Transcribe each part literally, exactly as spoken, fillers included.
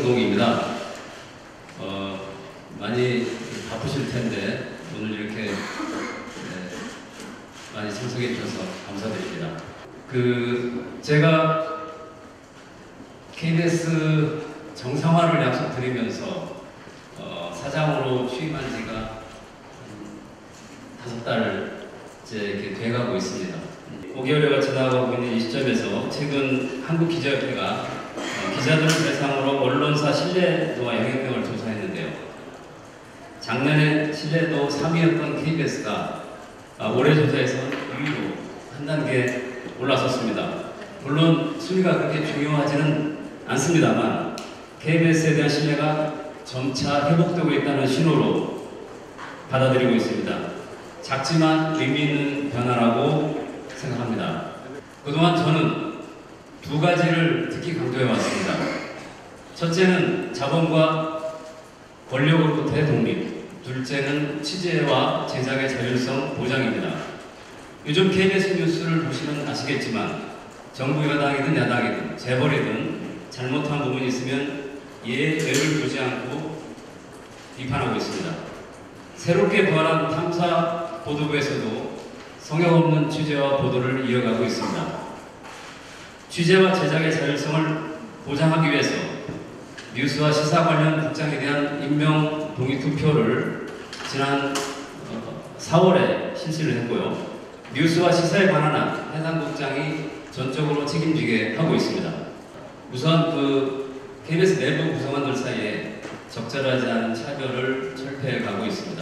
박성동입니다. 어, 많이 바쁘실 텐데 오늘 이렇게 네, 많이 참석해 주셔서 감사드립니다. 그 제가 케이비에스 정상화를 약속드리면서 어, 사장으로 취임한 지가 다섯 달째 이렇게 돼가고 있습니다. 오 개월여가 지나가고 있는 이 시점에서 최근 한국기자협회가 기자들을 대상으로 언론사 신뢰도와 영향력을 조사했는데요. 작년에 신뢰도 삼 위였던 케이비에스가 올해 조사에서 이 위로 한 단계 올라섰습니다. 물론 순위가 그렇게 중요하지는 않습니다만 케이비에스에 대한 신뢰가 점차 회복되고 있다는 신호로 받아들이고 있습니다. 작지만 의미 있는 변화라고 생각합니다. 그동안 저는 두 가지를 특히 강조해 왔습니다. 첫째는 자본과 권력으로부터의 독립, 둘째는 취재와 제작의 자율성 보장입니다. 요즘 케이비에스 뉴스를 보시면 아시겠지만 정부 여당이든 야당이든 재벌이든 잘못한 부분이 있으면 예외를 두지 않고 비판하고 있습니다. 새롭게 부활한 탐사 보도부에서도 성역 없는 취재와 보도를 이어가고 있습니다. 취재와 제작의 자율성을 보장하기 위해서 뉴스와 시사 관련 국장에 대한 임명 동의 투표를 지난 사월에 실시를 했고요. 뉴스와 시사에 관한 한 해당 국장이 전적으로 책임지게 하고 있습니다. 우선 그 케이비에스 내부 구성원들 사이에 적절하지 않은 차별을 철폐해 가고 있습니다.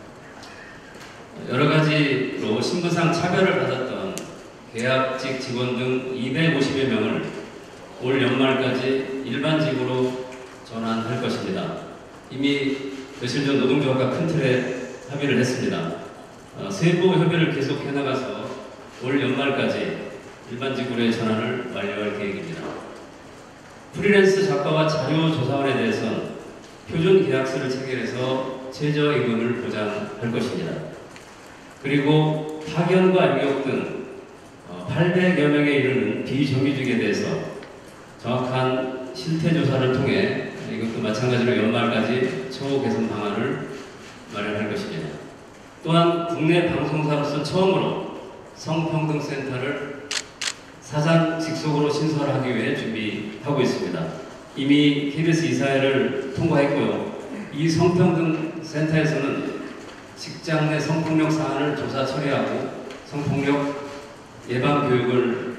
여러 가지로 신분상 차별을 받았던 계약직 직원 등 이백오십여 명을 올 연말까지 일반직으로 전환할 것입니다. 이미 며칠 전 노동조합과 큰 틀에 합의를 했습니다. 어, 세부 협의를 계속 해나가서 올 연말까지 일반직으로의 전환을 완료할 계획입니다. 프리랜스 작가와 자료조사원에 대해서는 표준 계약서를 체결해서 최저임금을 보장할 것입니다. 그리고 파견과 유역 등 팔백여 명에 이르는 비정규직에 대해서 정확한 실태조사를 통해 이것도 마찬가지로 연말까지 처우 개선 방안을 마련할 것입니다. 또한 국내 방송사로서 처음으로 성평등센터를 사장 직속으로 신설하기 위해 준비하고 있습니다. 이미 케이비에스 이사회를 통과했고요. 이 성평등센터에서는 직장 내 성폭력 사안을 조사 처리하고 성폭력 예방 교육을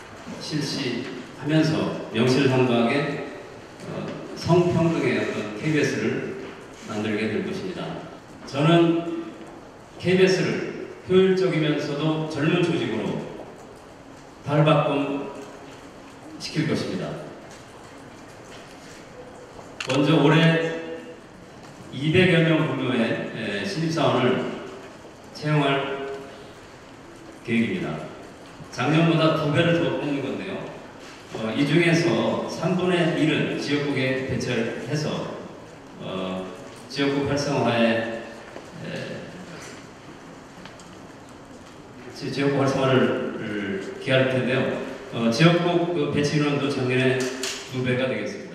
실시하면서 명실상부하게 어, 성평등의 어떤 케이비에스를 만들게 될 것입니다. 저는 케이비에스를 효율적이면서도 젊은 조직으로 발바꿈 시킬 것입니다. 먼저 올해 이백여 명 규모의 신입사원을 채용할 계획입니다. 작년보다 두 배를 더 뽑는 건데요. 어, 이 중에서 삼분의 일은 지역국에 배치해서 어, 지역국 활성화에 에, 지역국 활성화를 기할 텐데요. 어, 지역국 그 배치 인원도 작년에 두 배가 되겠습니다.